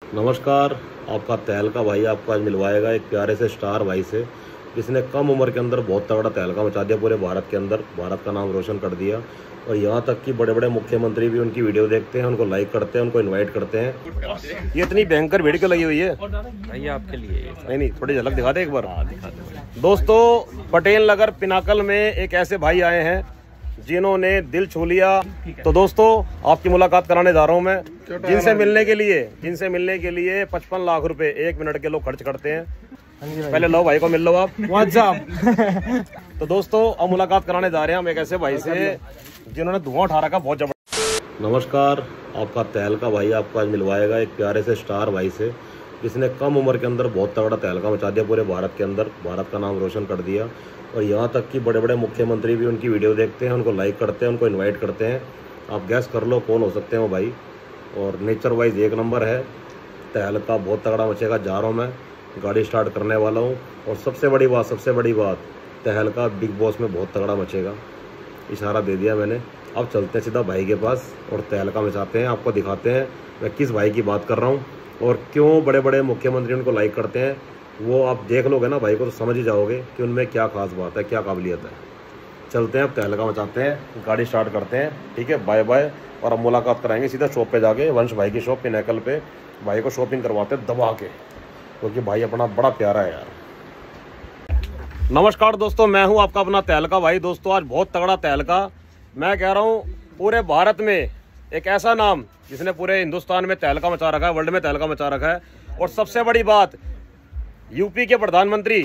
नमस्कार। आपका तहलका भाई आपको आज मिलवाएगा एक प्यारे से स्टार भाई से, जिसने कम उम्र के अंदर बहुत तगड़ा तहलका मचा दिया पूरे भारत के अंदर, भारत का नाम रोशन कर दिया। और यहाँ तक कि बड़े बड़े मुख्यमंत्री भी उनकी वीडियो देखते हैं, उनको लाइक करते हैं, उनको इनवाइट करते हैं। ये इतनी भयंकर भीड़ क्यों लगी हुई है भैया? आपके लिए नहीं, थोड़ी झलक दिखा दे एक बार। दिखा दे दोस्तों। पटेल नगर पिनाकल में एक ऐसे भाई आए हैं जिन्होंने दिल छू लिया। तो दोस्तों, आपकी मुलाकात कराने जा रहा हूं मैं, जिनसे मिलने के लिए 55 लाख रुपए 1 मिनट के लोग खर्च करते हैं। पहले लो भाई को मिल लो आप। तो दोस्तों, अब मुलाकात कराने जा रहे हैं हम एक ऐसे भाई से जिन्होंने धुआं उठा रखा बहुत जबरदस्त। नमस्कार। आपका तहलका भाई आपको आज मिलवाएगा एक प्यारे से स्टार भाई से, जिसने कम उम्र के अंदर बहुत तगड़ा तहलका मचा दिया पूरे भारत के अंदर, भारत का नाम रोशन कर दिया। और यहाँ तक कि बड़े बड़े मुख्यमंत्री भी उनकी वीडियो देखते हैं, उनको लाइक करते हैं, उनको इनवाइट करते हैं। आप गैस कर लो कौन हो सकते हैं वो भाई। और नेचर वाइज एक नंबर है। तहलका बहुत तगड़ा मचेगा। जा रहा हूँ मैं, गाड़ी स्टार्ट करने वाला हूँ। और सबसे बड़ी बात, तहलका बिग बॉस में बहुत तगड़ा मचेगा। इशारा दे दिया मैंने। अब चलते हैं सीधा भाई के पास और तहलका मचाते हैं। आपको दिखाते हैं मैं किस भाई की बात कर रहा हूँ और क्यों बड़े बड़े मुख्यमंत्री उनको लाइक करते हैं। वो आप देख लोगे ना भाई को तो समझ ही जाओगे कि उनमें क्या खास बात है, क्या काबिलियत है। चलते हैं, अब तहलका मचाते हैं, गाड़ी स्टार्ट करते हैं। ठीक है, बाय बाय। और अब मुलाकात कराएंगे सीधा शॉप पे जाके, वंश भाई की शॉप पिनाकल पे। भाई को शॉपिंग करवाते हैं दबा के, क्योंकि भाई अपना बड़ा प्यारा है यार। नमस्कार दोस्तों, मैं हूं आपका अपना तहलका भाई। दोस्तों, आज बहुत तगड़ा तहलका, मैं कह रहा हूं पूरे भारत में एक ऐसा नाम जिसने पूरे हिंदुस्तान में तहलका मचा रखा है, वर्ल्ड में तहलका मचा रखा है। और सबसे बड़ी बात, यूपी के प्रधानमंत्री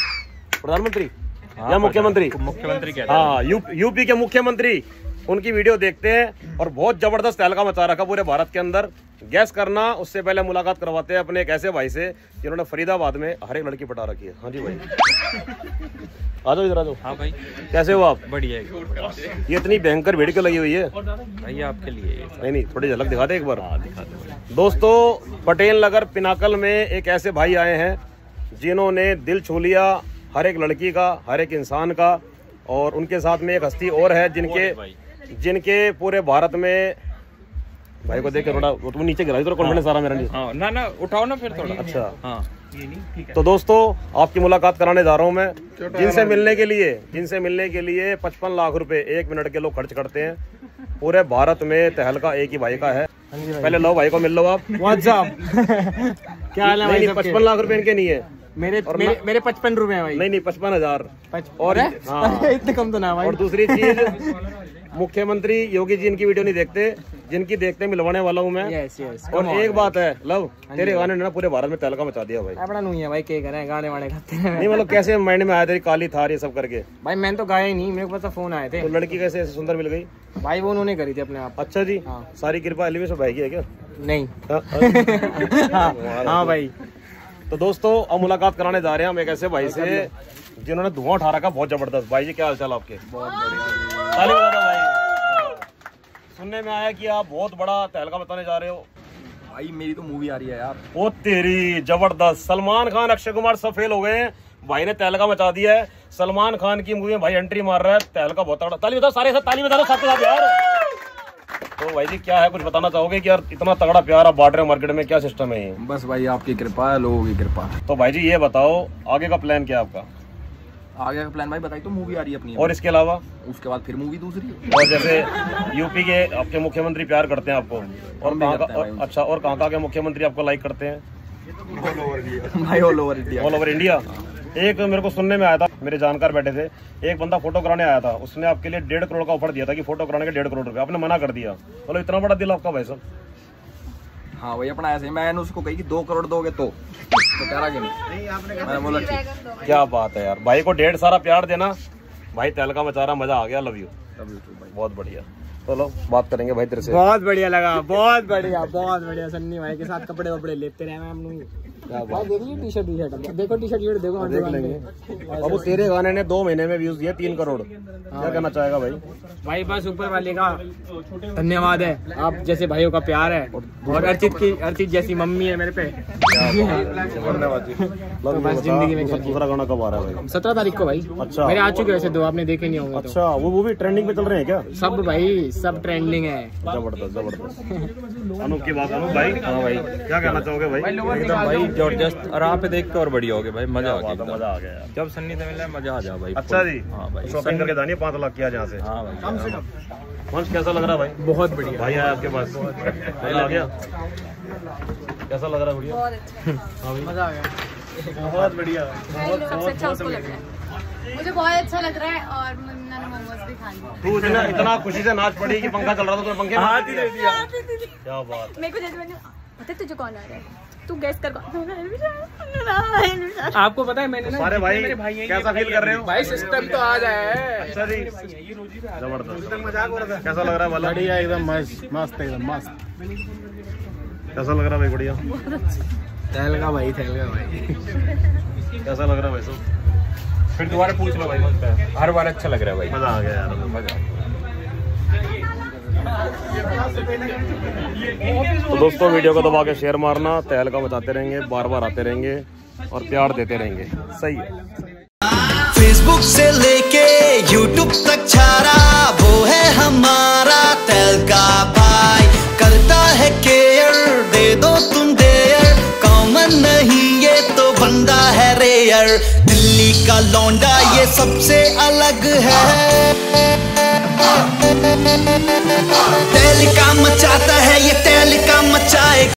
या मुख्यमंत्री हाँ, यूपी के मुख्यमंत्री उनकी वीडियो देखते हैं और बहुत जबरदस्त तहलका मचा रखा पूरे भारत के अंदर। गैस करना। उससे पहले मुलाकात करवाते हैं अपने एक ऐसे भाई से जिन्होंने फरीदाबाद में हर एक लड़की पटा रखी है। हाँ जी भाई, आ जाओ इधर आ जाओ। हाँ भाई, कैसे हो आप? बढ़िया। ये इतनी भयंकर भीड़ क्यों लगी हुई है भैया? आपके लिए नहीं, थोड़ी झलक दिखा दे एक बार। दिखा दे। दोस्तों, पटेल नगर पिनाकल में एक ऐसे भाई आए हैं जिन्होंने दिल छू लिया हर एक लड़की का, हर एक इंसान का। और उनके साथ में एक हस्ती और है जिनके पूरे भारत में, भाई को देख के थोड़ा तुम नीचे गिरा, थोड़ा कॉन्फिडेंस आ रहा मेरा नीचे। हाँ, ना उठाओ ना फिर थोड़ा। अच्छा हाँ। तो दोस्तों, आपकी मुलाकात कराने जा रहा हूं मैं, जिनसे मिलने के लिए 55 लाख रुपए 1 मिनट के लोग खर्च करते हैं। पूरे भारत में तहलका एक ही भाई का है। पहले लो भाई को मिल लो आप। क्या हाल है भाई? 55 लाख रुपए इनके नहीं है, मेरे 55 रुपए है भाई। नहीं 55,000 और इतने कम तो ना भाई। और दूसरी चीज, मुख्यमंत्री योगी जी इनकी वीडियो नहीं देखते, जिनकी देखते मिलवाने वाला हूँ मैं। यस। और एक बात है लव, तेरे गाने ने ना पूरे भारत में तहलका मचा दिया भाई। बड़ा नहीं है भाई, क्या करें, गाने वाने खाते हैं। नहीं मतलब कैसे माइंड में आया तेरी काली थार ये सब करके? भाई मैंने तो गाया ही नहीं, मेरे पास फोन आए थे। तो लड़की कैसे ऐसे सुंदर मिल गई भाई? वो उन्होंने करी थी अपने आप। अच्छा जी। हाँ। सारी कृपा एलिवेशन भाई की है क्या? नहीं। हाँ भाई। तो दोस्तों, अब मुलाकात कराने जा रहे हैं हम एक ऐसे भाई से जिन्होंने धुआं उठा रखा बहुत जबरदस्त। भाई जी क्या हाल चाल आपके? बहुत बढ़िया भाई। सुनने में आया कि आप बहुत बड़ा तहलका बताने जा रहे हो। भाई मेरी तो मूवी आ रही है यार। ओ तेरी, जबरदस्त। सलमान खान, अक्षय कुमार सब फेल हो गए हैं, भाई ने तहलका मचा दिया है। सलमान खान की मूवी में भाई एंट्री मार रहा है, तहलका बहुत तगड़ा। ताली बताओ सारे, ताली बता दो साथ यार। तो भाई जी क्या है, कुछ बताना चाहोगे कि यार इतना तगड़ा प्यार आप बांट रहे हो मार्केट में, क्या सिस्टम है ये? बस भाई आपकी कृपा है, लोगों की कृपा है। तो भाई जी ये बताओ आगे का प्लान क्या है आपका? आगे का प्लान भाई बताइए। तो मूवी आ रही है अपनी, और इसके अलावा? उसके बाद फिर मूवी दूसरी। और जैसे यूपी के आपके मुख्यमंत्री प्यार करते हैं आपको, और कहाँ का? अच्छा, और कहाँ के मुख्यमंत्री आपको लाइक करते हैं? All over India. एक मेरे को सुनने में आया था, मेरे जानकार बैठे थे, एक बंदा फोटो कराने आया था, उसने आपके लिए 1.5 करोड़ का ऑफर दिया था कि फोटो कराने के 1.5 करोड़ रुपए, आपने मना कर दिया। बोलो इतना बड़ा दिल आपका भाई साहब। हाँ वही अपना ऐसे, मैंने उसको कही कि 2 करोड़ दोगे तो कह रहा कि नहीं। मैंने बोला ठीक। क्या बात है यार, भाई को 1.5 सारा प्यार देना। भाई तहलका मचा रहा, मजा आ गया। लव यू भाई, बहुत बढ़िया। चलो बात करेंगे भाई तेरे से। बहुत बढ़िया लगा, बहुत बढ़िया। सन्नी भाई के साथ कपड़े वपड़े लेते रहे हम लोग। देखिए टी शर्ट देखो, देखो देख लेंगे। अब वो तेरे गाने ने 2 महीने में व्यूज दिए 3 करोड़। क्या कहना चाहेगा भाई? भाई बस ऊपर वाले का धन्यवाद है, आप जैसे भाइयों का प्यार है। और अर्चित जैसी मम्मी है मेरे पे। बस जिंदगी में। दूसरा गाना कब आ रहा है भाई? 17 तारीख को भाई। अच्छा, मेरे आ चुके वैसे 2, आपने देखे नहीं होंगे। अच्छा, वो भी ट्रेंडिंग पे चल रहे हैं क्या? सब भाई सब ट्रेंडिंग है। जबरदस्त जबरदस्त। अनूप की बात, अनूप भाई। हाँ भाई, क्या कहना चाहोगे भाई? एकदम भाई जबरदस्त, और आप पे देख के और बढ़िया हो गया भाई, मजा आ गया, मजा आ गया। जब सन्नी से मिला मजा आ जाए भाई। अच्छा जी। हाँ भाई, शॉपिंग करके जानी 5 लाख किया जहाँ से। हाँ भाई, कम से कम। मंच कैसा लग रहा है भाई? बहुत बढ़िया भाई आया आपके पास, मजा आ गया? कैसा लग रहा है? बढ़िया, बहुत अच्छा, मजा आ गया। बहुत बढ़िया। सबसे अच्छा उसको लग रहा है। मुझे बहुत अच्छा लग रहा है और मैंने मोमोज भी खा लिए। तू इतना खुशी से नाच पड़ी कि पंखा चल रहा था तो पंखे में हाथ ही दे दिया। दीदी क्या बात। मेरे को जैसे मैंने पता है तुझे कौन आ रहा है, तू गेस कर कौन। आपको पता है मैंने ना सारे भाई कैसा फील कर रहे हो? भाई सिस्टम तो आ जाए। अच्छा जी, जबरदस्त। मजाक हो रहा था। कैसा लग रहा है वाला? बढ़िया एकदम मस्त मस्त एकदम मस्त। कैसा लग रहा है भाई? बढ़िया। तहलका भाई, तहलका भाई। कैसा लग रहा है भाई सब? फिर दोबारा पूछ लो भाई मुझसे, हर बार अच्छा लग रहा है भाई, मजा आ गया यार, मजा। तो दोस्तों वीडियो को दबा के शेयर मारना, तहलका मचाते रहेंगे, बार बार आते रहेंगे और प्यार देते रहेंगे। सही है। फेसबुक से लेके यूट्यूब तक छारा वो है हमारा तहलका भाई, करता है केयर, दे दो तुम देयर, कॉमन नहीं ये तो बंदा है रेयर, दिल्ली का लौंडा ये सबसे अलग है, तहलका मचाता है ये तहलका मचाए।